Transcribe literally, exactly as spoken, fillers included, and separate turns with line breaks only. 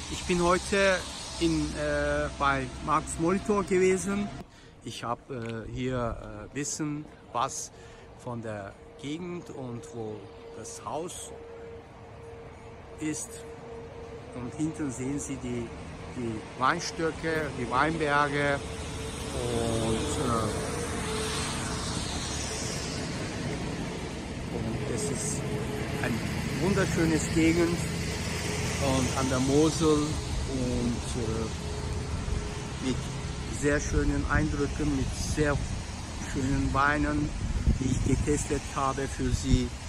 Ich bin heute in, äh, bei Markt's Molitor gewesen. Ich habe äh, hier äh, wissen, was von der Gegend und wo das Haus ist. Und hinten sehen Sie die, die Weinstöcke, die Weinberge und, äh, und es ist ein wunderschönes Gegend und an der Mosel und äh, mit sehr schönen Eindrücken, mit sehr schönen Weinen, die ich getestet habe für Sie.